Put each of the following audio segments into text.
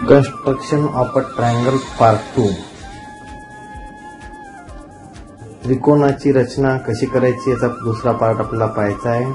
Construction of a triangle part 2. त्रिकोणाची रचना कशी करायची याचा दुसरा पार्ट आपल्याला पाहायचा आहे.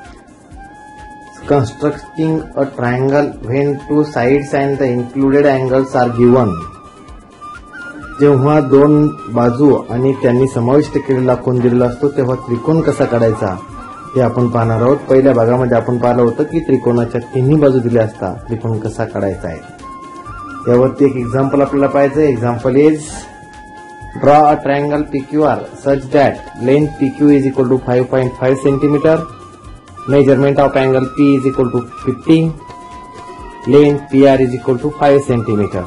Constructing a triangle when two sides and the included angles are given. जेव्हा दोन बाजू आणि त्यांनी समाविष्ट केलेला कोन दिलेला असतो तेव्हा त्रिकोण कसा काढायचा हे आपण पाहणार आहोत. पहिल्या भागामध्ये आपण पाहिलं होतं की त्रिकोणाच्या तिन्ही बाजू दिल्या असतात, त्रिकोण कसा काढायचा आहे. यावरती एक एक्झाम्पल आपल्याला पाहायचं आहे. Example is draw a triangle PQR such that length PQ is equal to 5.5 centimeter, measurement of angle P is equal to 50, length PR is equal to 5 centimeter.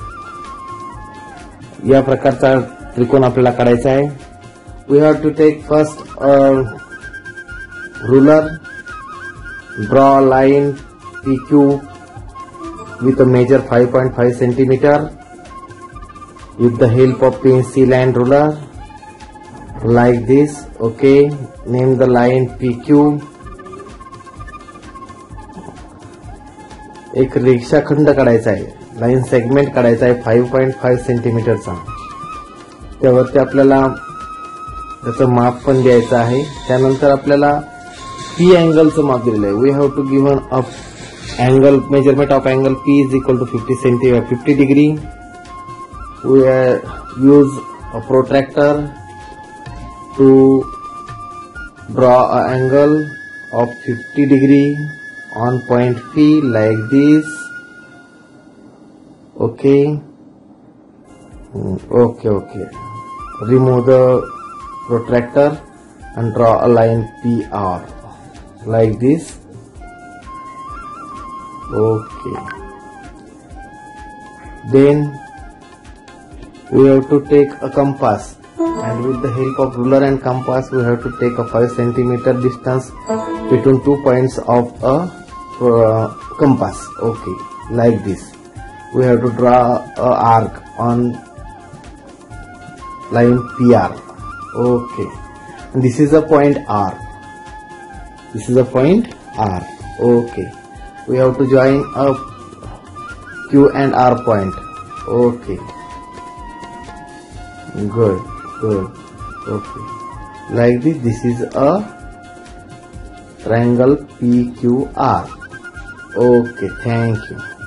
या प्रकारचा त्रिकोण आपल्याला काढायचा आहे. We have to take first a ruler, draw a line PQ with a measure 5.5 centimeter with the help of pencil and ruler like this. Okay, name the line PQ. एक रेषाखंड काढायचा आहे, लाईन सेगमेंट काढायचा आहे 5.5 सेंटीमीटरचा. त्यावरती आपल्याला त्याचं माप पण द्यायचं आहे. त्यानंतर आपल्याला P अँगलचं माप दिलेलं आहे. We have to given a angle, measurement of angle P is equal to 50 degree. We use a protractor to draw an angle of 50 degree on point P like this. Okay. Okay. Remove the protractor and draw a line PR like this. Okay. Then we have to take a compass, and with the help of ruler and compass we have to take a 5 centimeter distance between 2 points of a compass. Okay, like this. We have to draw a arc on line PR. Okay, and this is a point R. Okay. We have to join a Q and R point. Okay. Good. Okay. Like this, this is a triangle PQR. Okay, thank you.